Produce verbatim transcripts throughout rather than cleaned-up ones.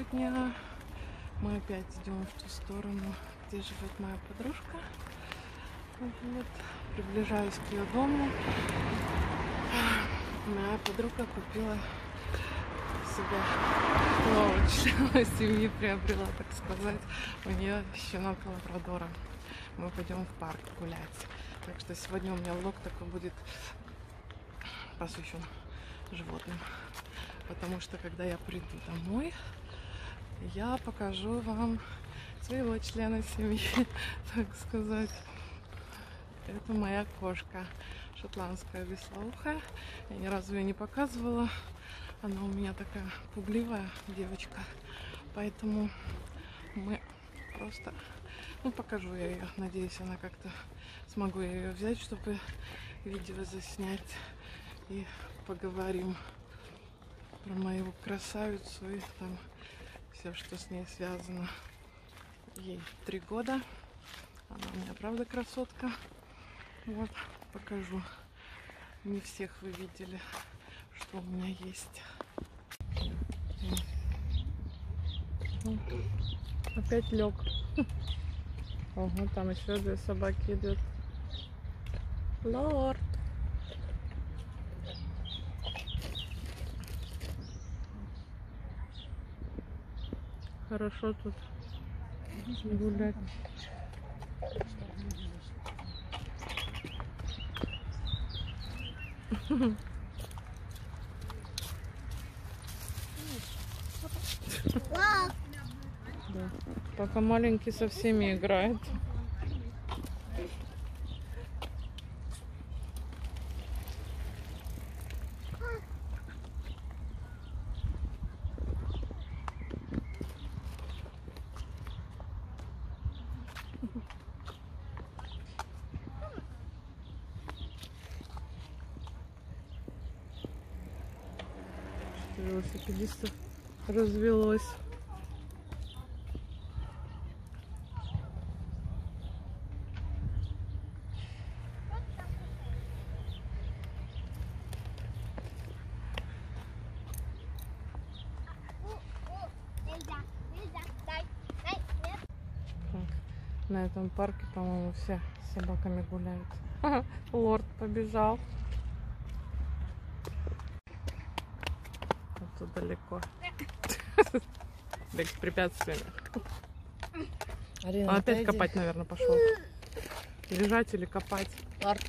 сегодня мы опять идем в ту сторону, где живет моя подружка. Вот. Приближаюсь к ее дому. Моя подруга купила себе нового члена семьи, приобрела, так сказать. У нее щенок лабрадора. Мы пойдем в парк гулять. Так что сегодня у меня влог такой будет посвящен животным. Потому что когда я приду домой, я покажу вам своего члена семьи, так сказать. Это моя кошка, шотландская вислоухая. Я ни разу ее не показывала. Она у меня такая пугливая девочка. Поэтому мы просто... Ну, покажу я ее. Надеюсь, она как-то смогу я ее взять, чтобы видео заснять. И поговорим про мою красавицу и там все, что с ней связано. Ей три года. Она у меня правда красотка. Вот, покажу. Не всех вы видели, что у меня есть. Опять лег. Ого, там еще две собаки идут. Лорд. Хорошо тут гулять. Да. Пока маленький со всеми играет. Велосипедистов развелось. На этом парке, по-моему, все с собаками гуляют. Лорд побежал. Вот тут далеко. С препятствиями. Арина, Он опять отойди. копать, наверное, пошел. Лежать или копать. Лорд.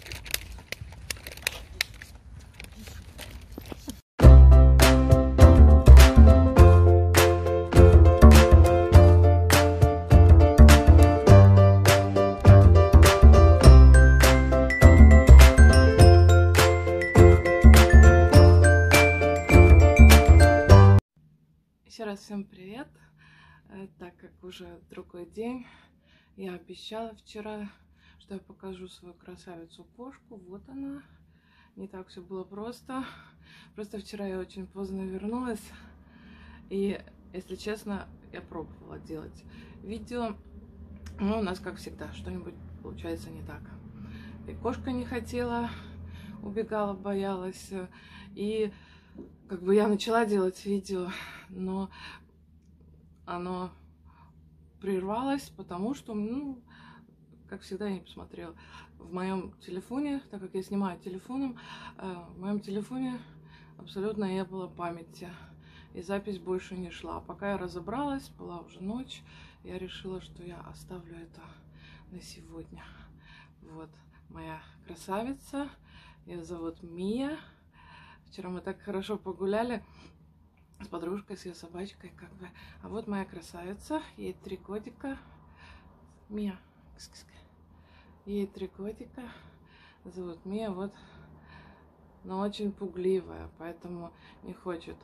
Еще раз всем привет. Так как уже другой день, я обещала вчера, что я покажу свою красавицу-кошку. Вот она. Не так все было просто. Просто вчера я очень поздно вернулась. И, если честно, я пробовала делать видео. Но у нас, как всегда, что-нибудь получается не так. И кошка не хотела, убегала, боялась. И как бы я начала делать видео, но оно прервалось, потому что, ну, как всегда, я не посмотрела. В моем телефоне, так как я снимаю телефоном, в моем телефоне абсолютно не было памяти, и запись больше не шла. Пока я разобралась, была уже ночь, я решила, что я оставлю это на сегодня. Вот моя красавица, ее зовут Мия. Вчера мы так хорошо погуляли с подружкой, с ее собачкой, как бы. А вот моя красавица, ей три годика. Мия, ей три годика. Зовут Мия, вот. Но очень пугливая, поэтому не хочет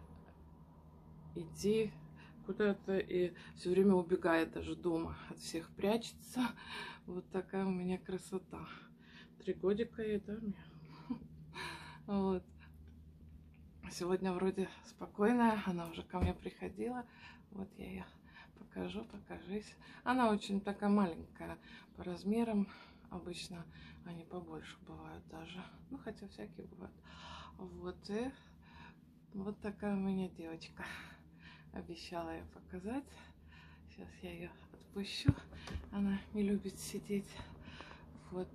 идти куда-то и все время убегает даже дома, от всех прячется. Вот такая у меня красота. Три годика ей, да, Мия? Вот. Сегодня вроде спокойная, она уже ко мне приходила. Вот я ее покажу, покажись. Она очень такая маленькая по размерам. Обычно они побольше бывают даже. Ну, хотя всякие бывают. Вот и вот такая у меня девочка. обещала я показать. Сейчас я ее отпущу. Она не любит сидеть. Вот.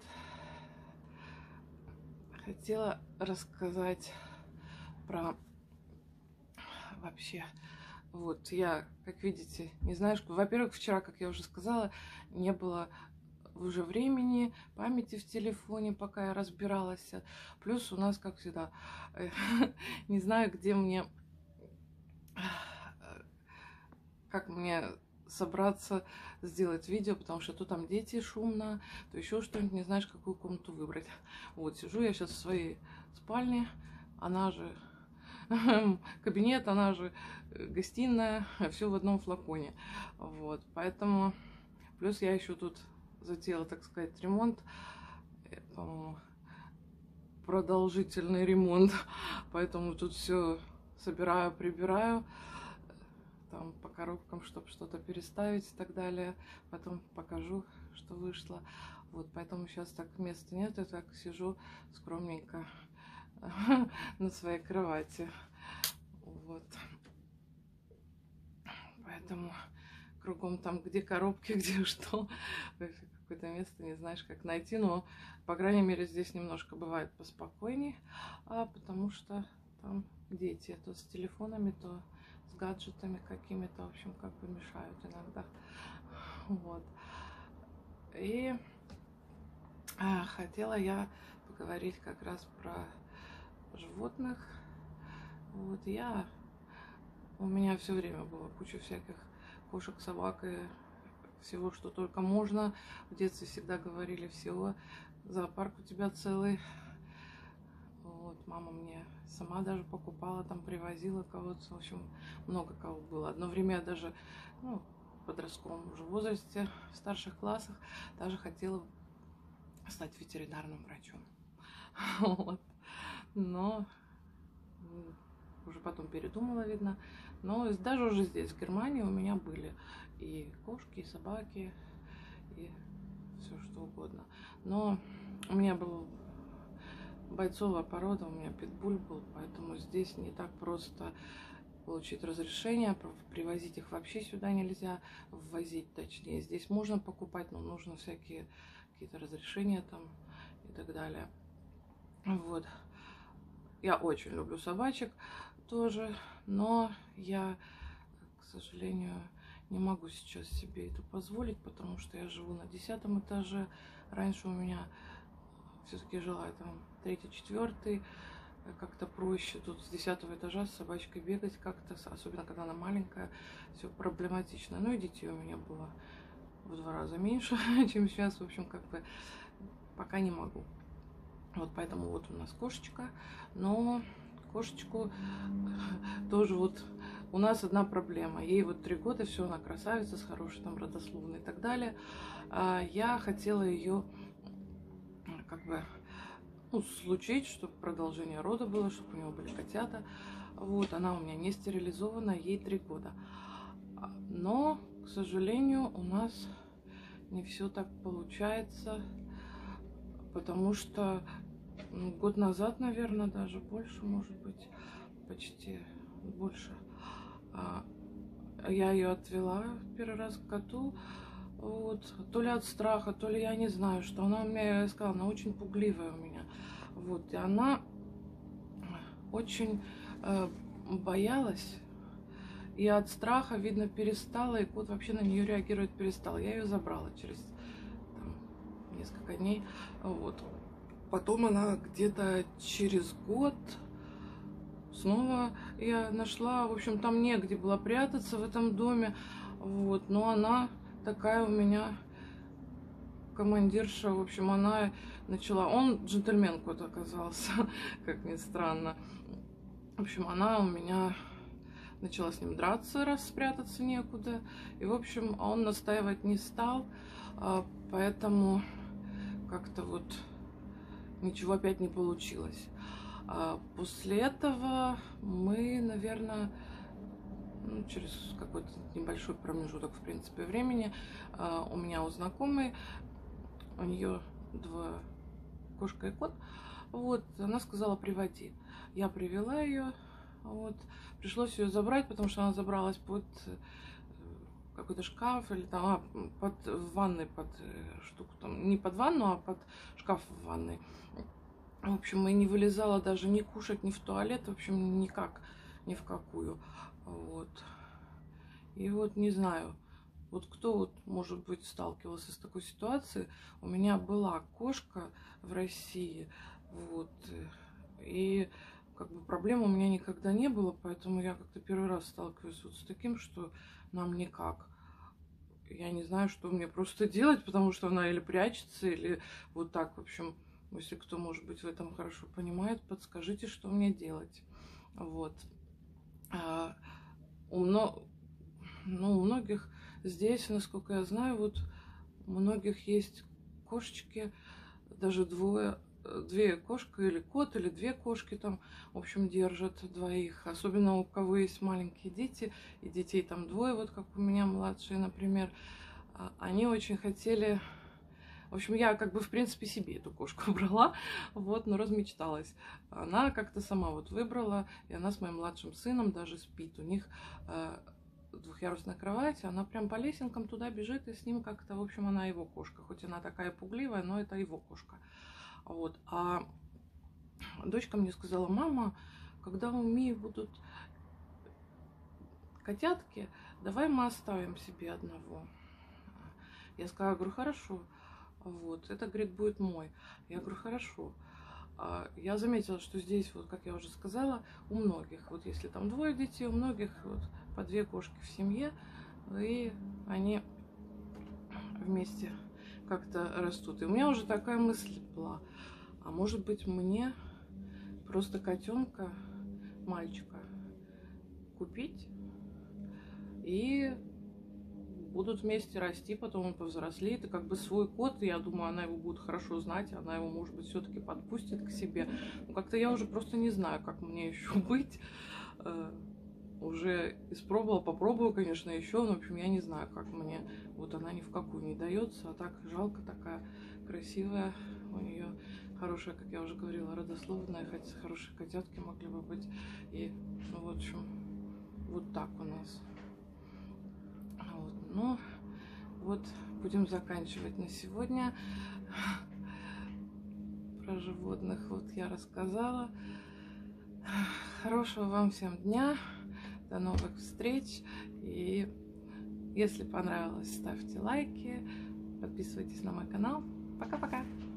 Хотела рассказать про вообще. Вот я, как видите, не знаю, что... Во-первых, вчера, как я уже сказала, не было уже времени, памяти в телефоне, пока я разбиралась. Плюс у нас, как всегда, не знаю, где мне... Как мне собраться сделать видео, потому что то там дети шумно, то еще что-нибудь, не знаешь, какую комнату выбрать. Вот, сижу я сейчас в своей спальне, она же кабинет, она же гостиная, все в одном флаконе. Вот, поэтому, плюс я еще тут затеяла, так сказать, ремонт, по-моему, продолжительный ремонт, поэтому тут все собираю, прибираю, там по коробкам, чтобы что-то переставить и так далее. Потом покажу, что вышло. Вот, поэтому сейчас так места нет, я так сижу скромненько на своей кровати. Вот. Поэтому кругом там, где коробки, где что, какое-то место не знаешь, как найти. Но, по крайней мере, здесь немножко бывает поспокойней, а потому что там дети то с телефонами, то с гаджетами какими-то, в общем, как бы мешают иногда. Вот. И а, хотела я поговорить как раз про животных. Вот я, у меня все время было куча всяких кошек, собак и всего, что только можно. В детстве всегда говорили: всего, зоопарк у тебя целый. Вот, мама мне сама даже покупала, там привозила кого-то, в общем, много кого было. Одно время я даже, ну, в подростковом уже возрасте, в старших классах, даже хотела стать ветеринарным врачом. Вот. Но уже потом передумала, видно. Но даже уже здесь, в Германии, у меня были и кошки, и собаки, и все что угодно. Но у меня был бойцовая порода, у меня питбуль был, поэтому здесь не так просто получить разрешение. Привозить их вообще сюда нельзя, ввозить точнее. Здесь можно покупать, но нужно всякие какие-то разрешения там и так далее. Вот. Я очень люблю собачек тоже, но я, к сожалению, не могу сейчас себе это позволить, потому что я живу на десятом этаже. Раньше у меня все-таки жила там третий, четвертый, как-то проще. Тут с десятого этажа с собачкой бегать как-то, особенно когда она маленькая, все проблематично. Ну и детей у меня было в два раза меньше, чем сейчас. В общем, как бы пока не могу. Вот поэтому вот у нас кошечка, но кошечку тоже вот у нас одна проблема. Ей вот три года, все, она красавица, с хорошей там родословной и так далее. Я хотела ее как бы, ну, случить, чтобы продолжение рода было, чтобы у него были котята. Вот, она у меня не стерилизована, ей три года. Но, к сожалению, у нас не все так получается, потому что ну, год назад, наверное, даже больше, может быть, почти больше, я ее отвела первый раз к коту. Вот, то ли от страха, то ли я не знаю, что она у меня, я сказала, она очень пугливая у меня. Вот, и она очень э, боялась, и от страха, видно, перестала, и кот вообще на нее реагировать перестал. Я ее забрала через там, несколько дней. Вот. Потом она где-то через год снова я нашла, в общем, там негде было прятаться в этом доме. Вот, но она такая у меня командирша, в общем, она начала, он джентльмен кот оказался, как ни странно. В общем, она у меня начала с ним драться, раз спрятаться некуда. И, в общем, он настаивать не стал, поэтому как-то вот ничего опять не получилось. После этого мы, наверное, ну, через какой-то небольшой промежуток, в принципе, времени, uh, у меня у знакомой, у нее два кошка и кот, вот, она сказала: приводи. Я привела ее, Вот. Пришлось ее забрать, потому что она забралась под какой-то шкаф или там, а, под в ванной, под штуку там, не под ванну, а под шкаф в ванной. В общем, и не вылезала даже ни кушать, ни в туалет, в общем, никак, ни в какую. Вот. И вот не знаю, вот кто вот, может быть, сталкивался с такой ситуацией. У меня была кошка в России, вот, и как бы проблем у меня никогда не было, поэтому я как-то первый раз сталкиваюсь вот с таким, что нам никак. Я не знаю, что мне просто делать, потому что она или прячется, или вот так, в общем, если кто, может быть, в этом хорошо понимает, подскажите, что мне делать. Вот. А, у, мно... ну, у многих здесь, насколько я знаю, вот у многих есть кошечки, даже двое, две кошки или кот, или две кошки там, в общем, держат двоих. Особенно у кого есть маленькие дети, и детей там двое, вот как у меня младшие, например. Они очень хотели... В общем, я как бы, в принципе, себе эту кошку брала, вот, но размечталась. Она как-то сама вот выбрала, и она с моим младшим сыном даже спит. У них э, двухъярусная кровать, она прям по лесенкам туда бежит, и с ним как-то, в общем, она его кошка. Хоть она такая пугливая, но это его кошка. Вот. А дочка мне сказала: мама, когда у Мии будут котятки, давай мы оставим себе одного. Я сказала, говорю, хорошо. Вот, это, говорит, будет мой. Я говорю, хорошо. Я заметила, что здесь, вот, как я уже сказала, у многих, вот если там двое детей, у многих вот по две кошки в семье, и они вместе как-то растут. И у меня уже такая мысль была, а может быть мне просто котенка, мальчика купить, и будут вместе расти, потом он повзрослеет, и как бы свой кот, я думаю, она его будет хорошо знать, она его, может быть, все-таки подпустит к себе. Но как-то я уже просто не знаю, как мне еще быть. Уже испробовала, попробую, конечно, еще, но, в общем, я не знаю, как мне. Вот она ни в какую не дается, а так жалко, такая красивая, у нее хорошая, как я уже говорила, родословная, хотя хорошие котятки могли бы быть. И, ну, в общем, вот так у нас. Вот. Ну, вот будем заканчивать на сегодня. Про животных вот я рассказала. Хорошего вам всем дня. До новых встреч. И если понравилось, ставьте лайки. Подписывайтесь на мой канал. Пока-пока.